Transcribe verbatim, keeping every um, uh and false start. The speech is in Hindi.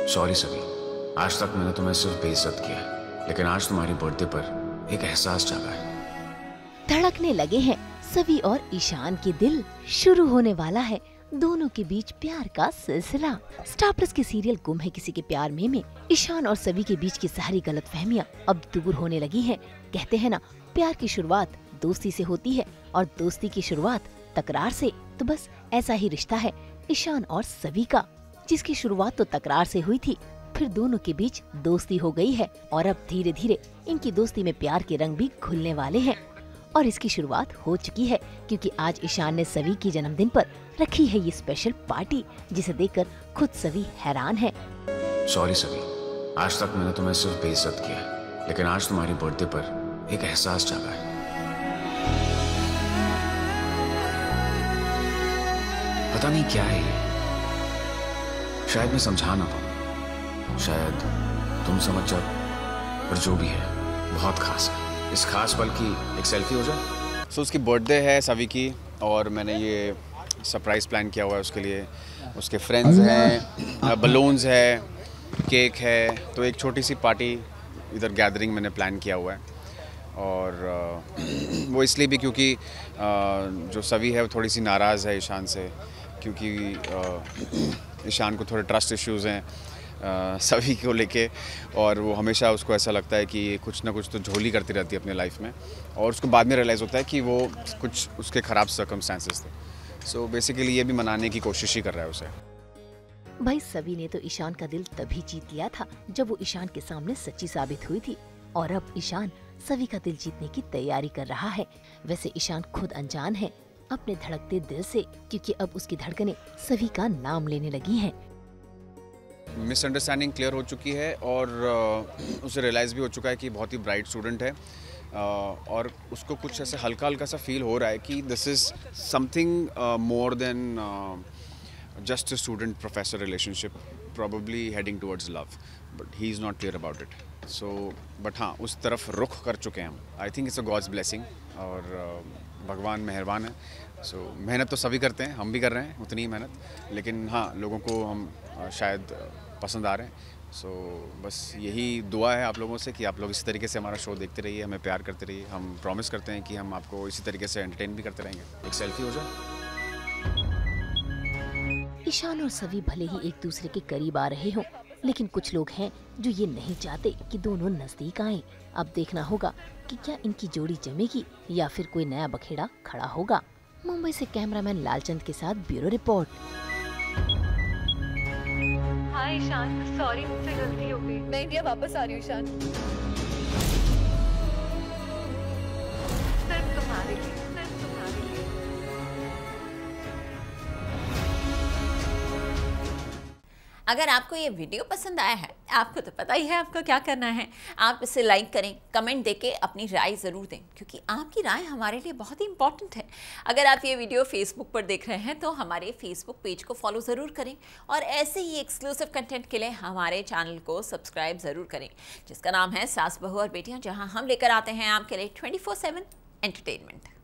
सॉरी सभी, आज तक मैंने तुम्हें सिर्फ बेइज्जत किया है, लेकिन आज तुम्हारी बर्थडे पर एक एहसास जागा है। धड़कने लगे हैं सभी और ईशान के दिल। शुरू होने वाला है दोनों के बीच प्यार का सिलसिला। स्टार प्लस के सीरियल गुम है किसी के प्यार में में ईशान और सभी के बीच की सारी गलतफहमियां अब दूर होने लगी हैं। कहते हैं ना, प्यार की शुरुआत दोस्ती से होती है और दोस्ती की शुरुआत तकरार से। तो बस ऐसा ही रिश्ता है ईशान और सभी का, जिसकी शुरुआत तो तकरार से हुई थी, फिर दोनों के बीच दोस्ती हो गई है और अब धीरे धीरे इनकी दोस्ती में प्यार के रंग भी घुलने वाले हैं। और इसकी शुरुआत हो चुकी है क्योंकि आज ईशान ने सभी की जन्मदिन पर रखी है ये स्पेशल पार्टी, जिसे देखकर खुद सभी हैरान है। सॉरी सभी, आज तक मैंने तुम्हें सिर्फ बेइज्जत किया है, लेकिन आज तुम्हारी बर्थडे पर एक एहसास जागा है। पता नहीं क्या है ये, शायद मैं समझा ना पाऊं, शायद तुम समझ जाओ, पर जो भी है बहुत खास है। इस खास पल की एक सेल्फी हो जाए। सो so, उसकी बर्थडे है सभी की, और मैंने ये सरप्राइज़ प्लान किया हुआ है उसके लिए। उसके फ्रेंड्स हैं, बलून्स है, केक है, तो एक छोटी सी पार्टी इधर गैदरिंग मैंने प्लान किया हुआ है। और वो इसलिए भी क्योंकि जो सभी है वो थोड़ी सी नाराज़ है ईशान से, क्योंकि ईशान को थोड़े ट्रस्ट इश्यूज़ हैं Uh, सभी को लेके, और वो हमेशा उसको ऐसा लगता है कि कुछ ना कुछ तो झोली करती रहती है अपने लाइफ में, और उसको बाद में रियलाइज़ होता है कि वो कुछ उसके ख़राब सर्कमस्टेंसेस थे। सो so, बेसिकली ये भी मनाने की कोशिश ही कर रहा है उसे। भाई सभी ने तो ईशान का दिल तभी जीत लिया था जब वो ईशान के सामने सच्ची साबित हुई थी, और अब ईशान सभी का दिल जीतने की तैयारी कर रहा है। वैसे ईशान खुद अनजान है अपने धड़कते दिल से, क्योंकि अब उसकी धड़कनें सभी का नाम लेने लगी हैं। मिसअंडरस्टैंडिंग क्लियर हो चुकी है और uh, उसे रियलाइज़ भी हो चुका है कि बहुत ही ब्राइट स्टूडेंट है, uh, और उसको कुछ ऐसे हल्का हल्का सा फील हो रहा है कि this is something more than just a student professor relationship, probably heading towards love, but he is not clear about it. So but हाँ, उस तरफ रुख कर चुके हैं हम। I think it's a God's blessing, और uh, भगवान मेहरबान है। सो so, मेहनत तो सभी करते हैं, हम भी कर रहे हैं उतनी ही मेहनत, लेकिन हाँ, लोगों को हम uh, शायद पसंद आ रहे हैं। सो so, बस यही दुआ है आप लोगों से कि आप लोग इसी तरीके से हमारा शो देखते रहिए, हमें प्यार करते रहिए। हम प्रॉमिस करते हैं कि हम आपको इसी तरीके से एंटरटेन भी करते रहेंगे। एक सेल्फी हो जाए। ईशान और सभी भले ही एक दूसरे के करीब आ रहे हों, लेकिन कुछ लोग हैं जो ये नहीं चाहते कि दोनों नजदीक आएं। अब देखना होगा कि क्या इनकी जोड़ी जमेगी या फिर कोई नया बखेड़ा खड़ा होगा। मुंबई से कैमरामैन लालचंद के साथ bureau report. Hi Ishan, sorry मुझसे गलती हो गई। मैं इंडिया वापस आ रही हूँ ईशान। सिर्फ तुम्हारे लिए, सिर्फ तुम्हारे लिए। अगर आपको ये वीडियो पसंद आया है, आपको तो पता ही है आपको क्या करना है। आप इसे लाइक करें, कमेंट देके अपनी राय ज़रूर दें, क्योंकि आपकी राय हमारे लिए बहुत ही इंपॉर्टेंट है। अगर आप ये वीडियो फेसबुक पर देख रहे हैं तो हमारे फेसबुक पेज को फॉलो ज़रूर करें, और ऐसे ही एक्सक्लूसिव कंटेंट के लिए हमारे चैनल को सब्सक्राइब ज़रूर करें, जिसका नाम है सास बहू और बेटियाँ, जहाँ हम लेकर आते हैं आपके लिए ट्वेंटी फोर सेवन एंटरटेनमेंट।